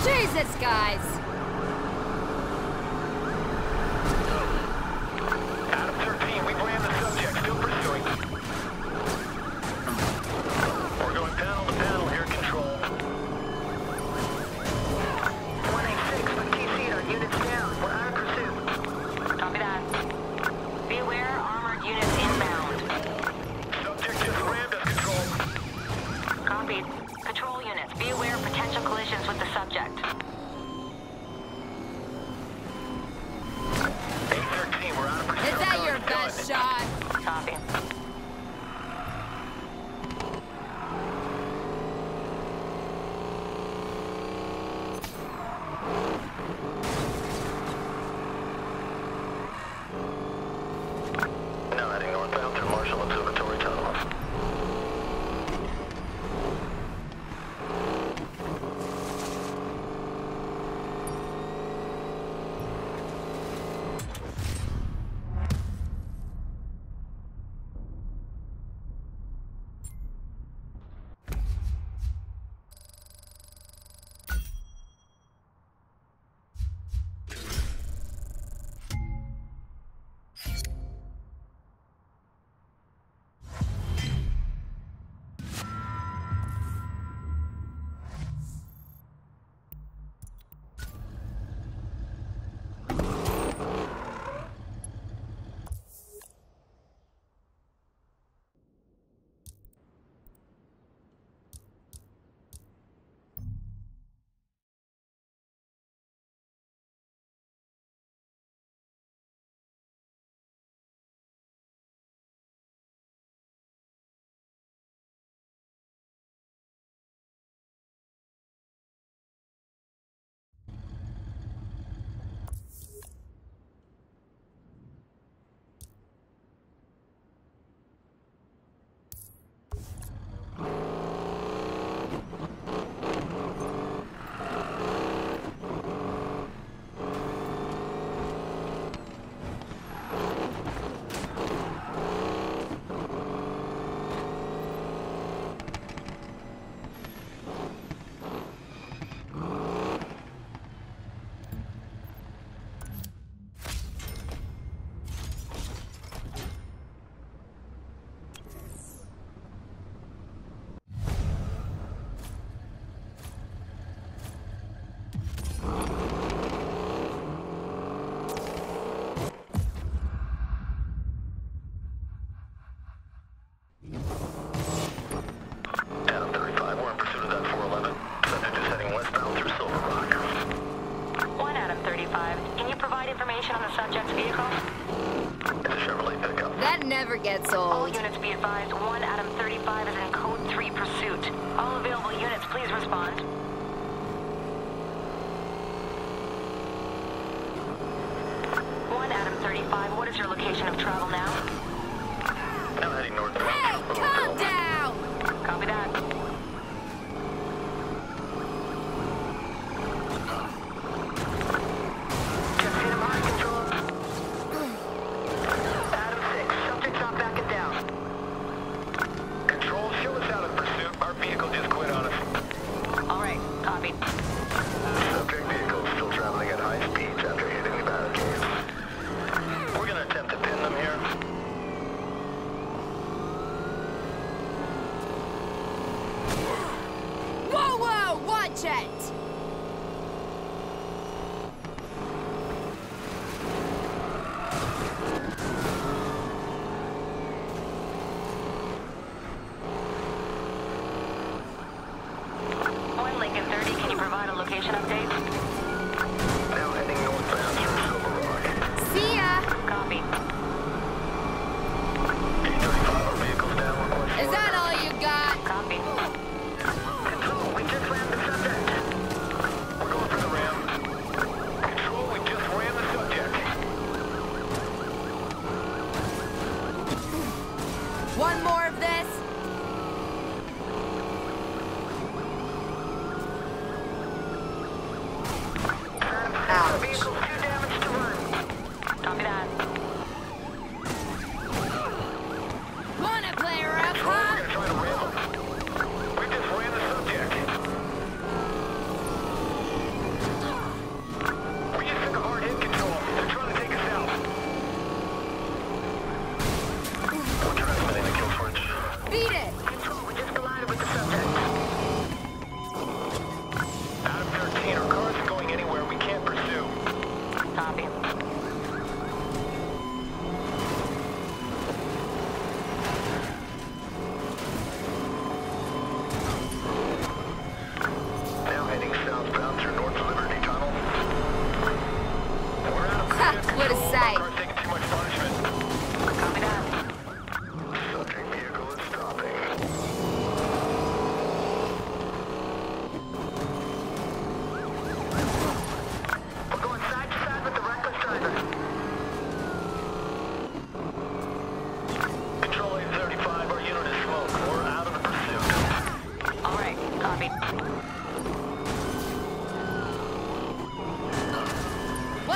Jesus, guys! Adam 13, we've landed the subject, still pursuing. We're going panel to panel here, Control. 186, we TC'd our units down. We're out of pursuit. Copy that. Be aware, armored units inbound. Subject just rammed us, Control. Copied. Patrol units, be aware of potential collisions with the subject. 813, we're out of pursuit. Is that your best shot? Copy. Now heading northbound through Marshall Observatory Tunnel. Adam 35, we're in pursuit of that 411. Subject is heading westbound through Silver Rock. 1 Adam 35, can you provide information on the subject's vehicle? It's a Chevrolet pickup. That never gets All old. units be advised, 1 Adam 35 is in Code 3 pursuit. All available units, please respond. Adam 35, what is your location of travel now? Now heading northbound. Hey, calm down! Copy that. Just hit him hard, Control. Adam 6, subject's not backing down. Control, show us out of pursuit. Our vehicle just quit on us. All right, copied. Subject vehicle still traveling at high speeds after hitting the barricades. We're gonna attempt to pin them here. Whoa, whoa! Watch it! Lincoln 30, can you provide a location update?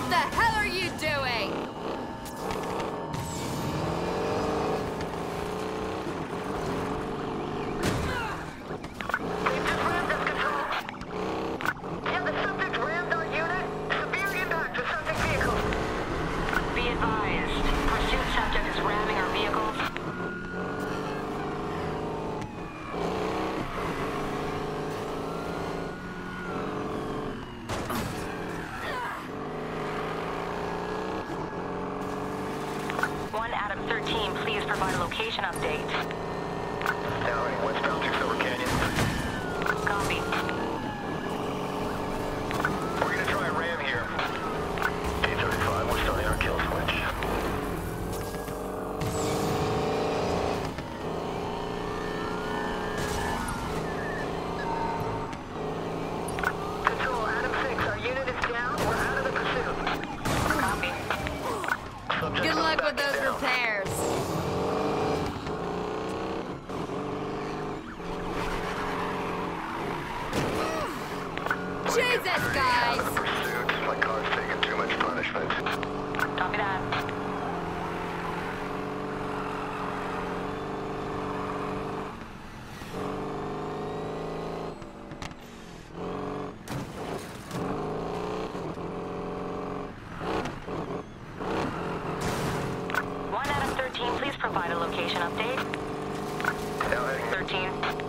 What the hell are you doing? They just rammed us, Control. Yeah, the subject rammed our unit. Severe impact to subject vehicle. Be advised, pursuit subject is ramming our vehicles. One Adam 13, please provide a location update. Towering westbound to Silver Canyon. Copy. We're gonna try a ram here. 835, we're starting our kill switch. Control, Adam 6, our unit is down. We're out of the pursuit. Copy. Subject Good luck with back those down. repairs. Jesus, Out of the guys! pursuit. My car's taking too much punishment. Copy that. One Adam 13, please provide a location update. Now heading 13.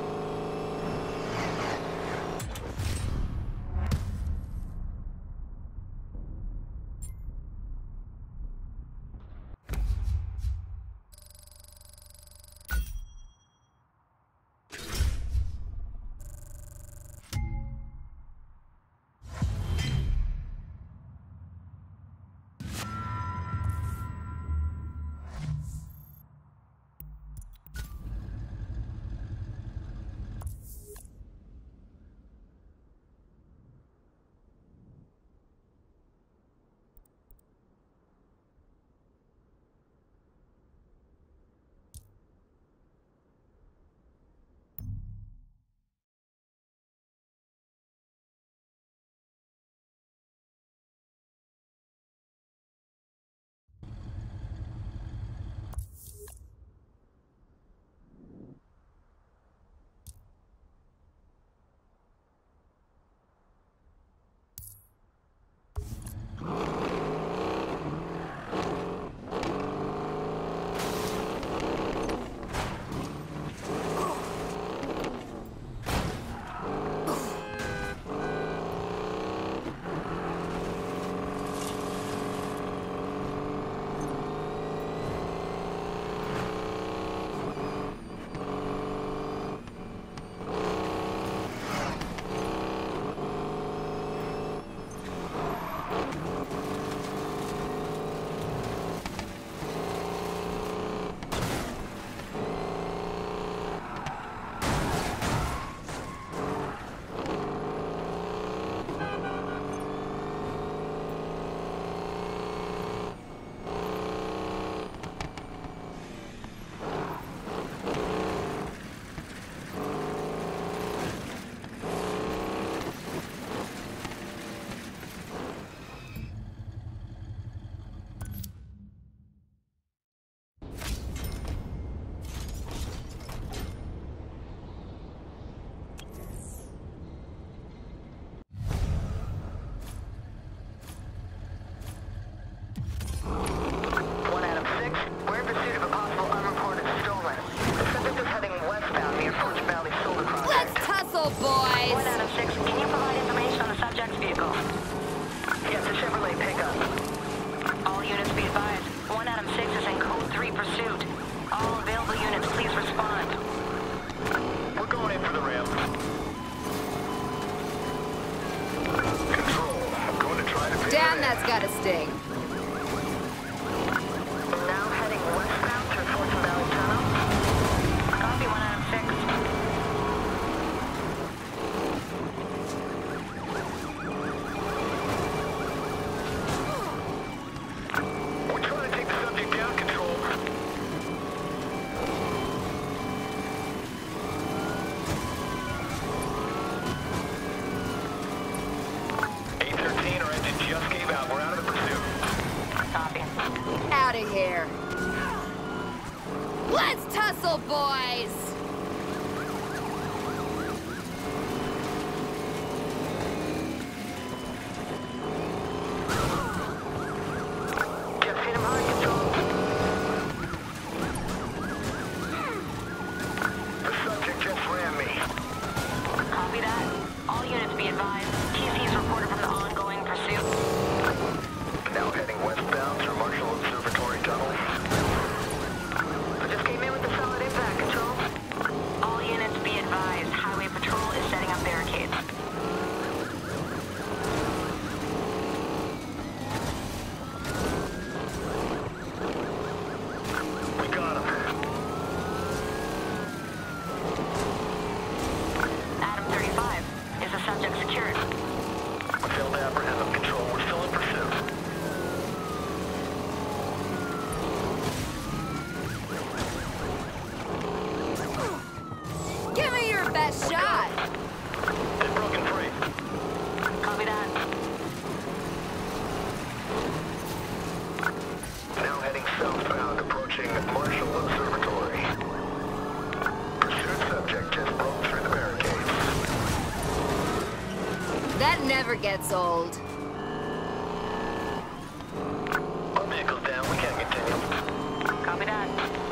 That's gotta sting. Now heading westbound through Fortune Valley Tunnel. Copy 1 out of 6. We're trying to take the subject down, Control. Our engine just gave out. We're out of the pursuit. out of here. Let's tussle, boys! Just hit him hard, Control. The subject just ran me. Copy that. All units be advised. TC's reported from the ongoing pursuit. Now heading westbound through Marshall Observatory Tunnel. I just came in with a solid impact, Control. All units be advised. Highway Patrol is setting up barricades. We got him. Adam 35. Is the subject secured? We failed to apprehend them, Control. We're still in pursuit. Give me your best shot! They've broken free. Copy that. Now heading southbound, approaching Marshall Observatory. Pursuit subject just broke through the barricades. That never gets old. Our vehicle's down. We can't continue. Copy that.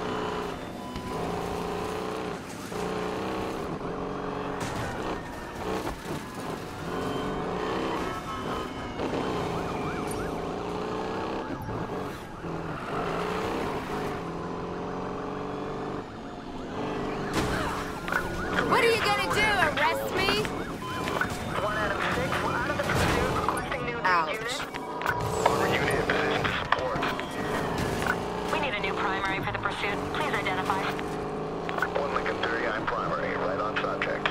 What are you gonna do, arrest me? 1 Adam 6, we're out of the pursuit, requesting new lead Ouch. unit. Armor unit in position to support. We need a new primary for the pursuit. Please identify. 1 Lincoln 39 primary, right on subject.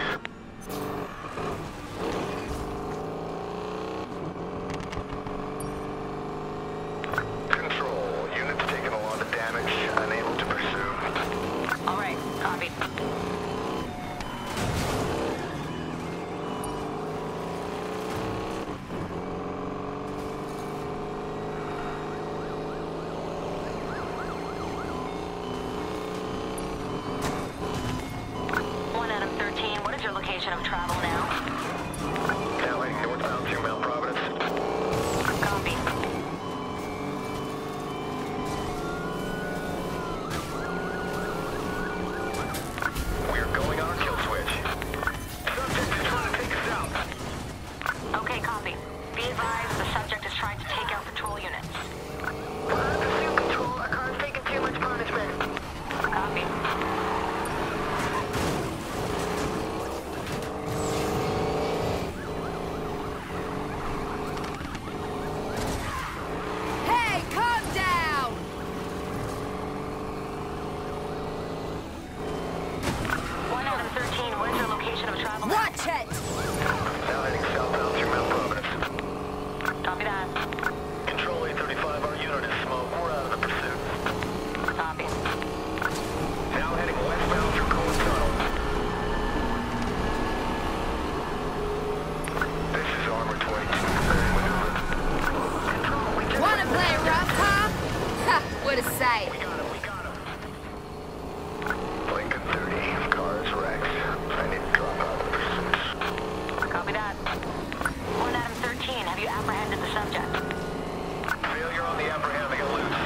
Control, units taking a lot of damage, unable to pursue. All right. Copied. One Adam 13. What is your location of travel now? Now heading northbound through Mount Providence. Copy. We're going on a kill switch. Subject is trying to take us out. Okay, copy. Be advised, the subject is trying to take out patrol units. Pursuit control, our car's taking too much punishment. Copy. Hey, calm down! One Adam 13. What is your location of travel now? Watch it! Now heading southbound through Mount Providence. Copy that. Control 835, our unit is smoke. We're out of the pursuit. Copy. Now heading westbound through Cold Tunnel. This is Armor 22, preparing maneuver. Control, we just... Wanna play rough, huh? Ha! What a sight! We got him, we got him. Lincoln 30, car is wrecked. I need to drop out of the pursuit. Copy that. One Adam 13. Have you apprehended the subject? Failure on the apprehend, they got loose.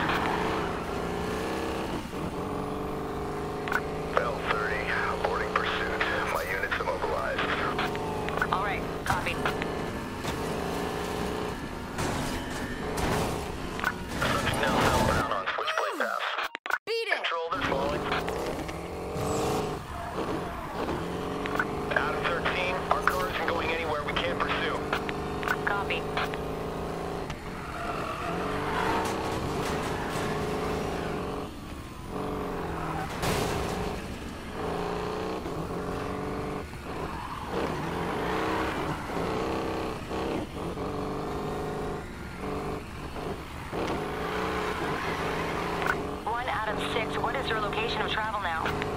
L30, aborting pursuit. My units immobilized. All right. Copied. Subject now southbound on Switchblade Pass. Beat it! Control, they're falling. Adam 13, our car isn't going anywhere. We can't pursue. Copy. One Adam 6. What is your location of travel now?